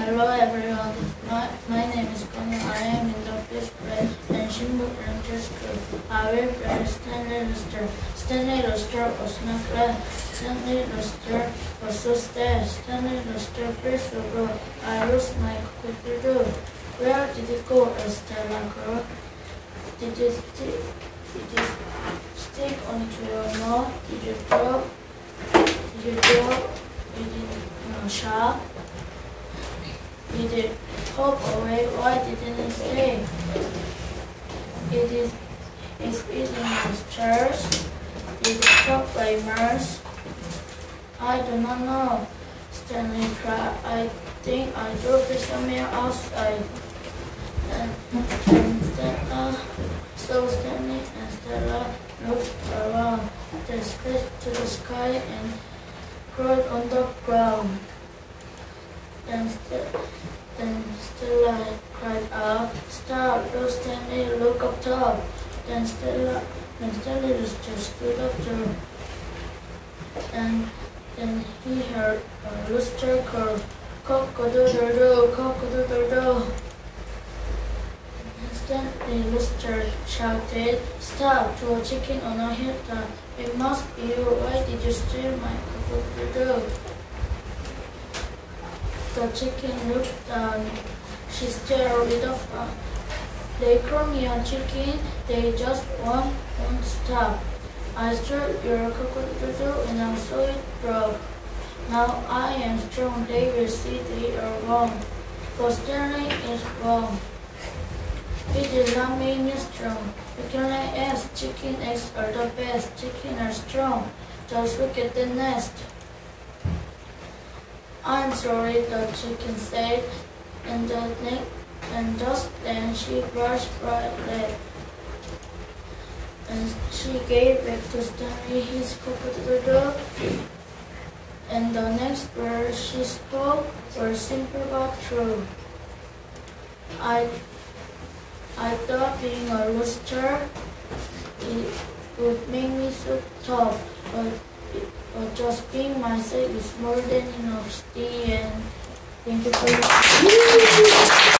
Hello everyone, my name is Connie. I am in the 5th grade and Shinbuk Elementary School. I will play Stanley Luster. Stanley Luster was not glad. Stanley Luster was so sad. Stanley Luster feels so good. I lost my cockatoo. Where did it go, Stella girl? Did it stick onto your nose? Did you drop it in a shop? Did it hop away? Why didn't it stay? It's eating its chairs. Did it stop by Mars? I do not know. Stanley cried. I think I drove it somewhere outside. And so Stanley and Stella looked around. They split to the sky and crawled on the ground. Then Stella cried out, "Stop! Look, Stanley, look up top!" Then Stanley just stood up too. And then he heard a rooster call, "Cock-a-doodle-doo, cock-a-doodle-doo." Stanley Rooster shouted, "Stop! To a chicken on a hilltop. It must be you. Why did you steal my cock-a-doodle-doo?" The chicken looked down. She stared with a frown. "They call me a chicken. They just won't stop. I stole your cock-a-doodle and I saw it drop. Now I am strong. They will see they are wrong. But Stanley is wrong. It does not make me strong. You cannot ask. Chicken eggs are the best. Chicken are strong. Just look at the nest." "I'm sorry," the chicken said, and just then she brushed right leg, and she gave back to Stanley his cock-a-doodle. And the next words she spoke were simple but true. I thought being a rooster it would make me so tough, but just being myself is more than enough. The end. Thank you for listening.